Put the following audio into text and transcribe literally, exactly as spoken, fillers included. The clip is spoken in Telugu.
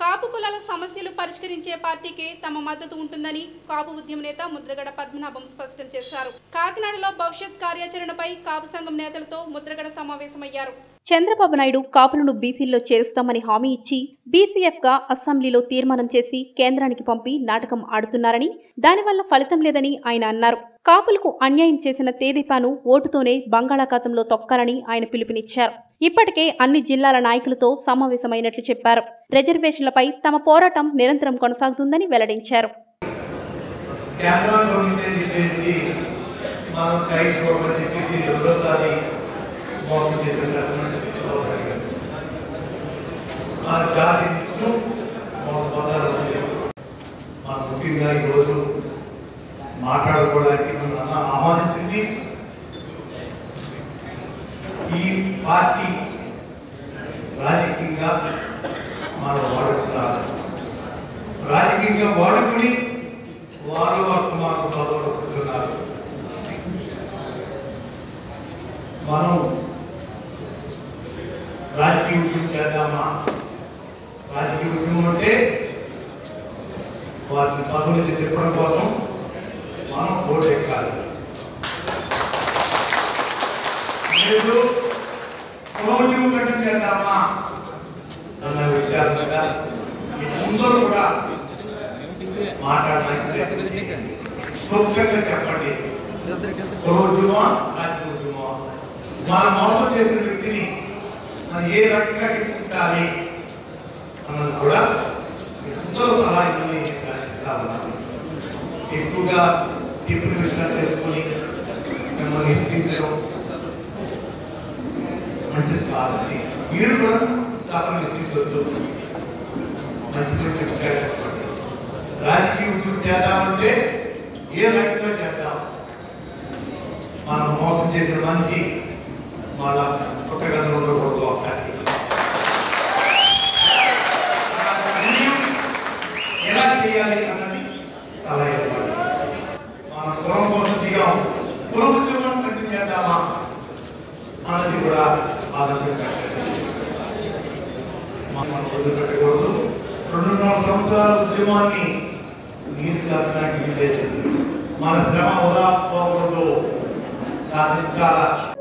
కాపు కులాల సమస్యలు పరిష్కరించే పార్టీకే తమ మద్దతు ఉంటుందని కాపు ఉద్యమ నేత ముద్రగడ పద్మనాభం స్పష్టం చేశారు. కాకినాడలో భవిష్యత్ కార్యాచరణపై కాపు సంఘం నేతలతో ముద్రగడ సమావేశమయ్యారు. చంద్రబాబు నాయుడు కాపులను బీసీల్లో చేరుస్తామని హామీ ఇచ్చి బీసీఎఫ్ గా అసెంబ్లీలో తీర్మానం చేసి కేంద్రానికి పంపి నాటకం ఆడుతున్నారని, దానివల్ల ఫలితం లేదని ఆయన అన్నారు. కాపులకు అన్యాయం చేసిన తేదీపాను ఓటుతోనే బంగాళాఖాతంలో తొక్కాలని ఆయన పిలుపునిచ్చారు. ఇప్పటికే అన్ని జిల్లాల నాయకులతో సమావేశమైనట్లు చెప్పారు. రిజర్వేషన్లపై తమ పోరాటం నిరంతరం కొనసాగుతుందని వెల్లడించారు. మాట్లాడుకోవడానికి ఆహ్వానించింది ఈ పార్టీ రాజకీయంగా మనం వాడుకున్నారు. రాజకీయంగా వాడుకుని వారు వర్తమానం పదవులు కూర్చున్నారు. మనం రాజకీయ ఉద్యమం చేద్దామా? రాజకీయ ఉద్యమం అంటే వారిని పదవుల నుంచి తిప్పడం కోసం మనం ఓటు ఎక్కాలి. లేదు కులోద్యమం కట్టం చేద్దామా అన్న విషయాలు మీద అందరూ కూడా మాట్లాడడానికి క్లుప్తంగా చెప్పండి. కులోద్యమా రాజకీయోద్యమా? మనం మోసం చేసిన వ్యక్తిని మనం ఏ రకంగా శిక్షించాలి అన్నది కూడా అందరూ సలహా ఇవ్వని ఇస్తా ఉన్నారు. ఎక్కువగా చెప్పిన విషయాలు చెప్పుకొని మిమ్మల్ని ఇష్టం మంచిది కాదండి. మీరు కూడా సభను విశ్లేషించవద్దు. మంచిది చెప్పండి. రాజకీయ ఉద్యోగం చేద్దామంటే ఏ రకంగా చేద్దాం? మనం మోసం చేసిన మనిషి మళ్ళా కొత్తగా ఉండకూడదు. అక్కడికి ఎలా చేయాలి అన్నది సలహా ఇవ్వాలి. మనం కులం కోసం దిగాం, కులం ఉద్యోగం కంటిన్యూ చేద్దామా అన్నది కూడా ఆలోచించాలి. మనం వదిలిపెట్టకూడదు. రెండున్నర సంవత్సరాల ఉద్యమాన్ని నీరు కాచడానికి వీలేసింది. మన శ్రమ వృధా పోకూడదు, సాధించాలా.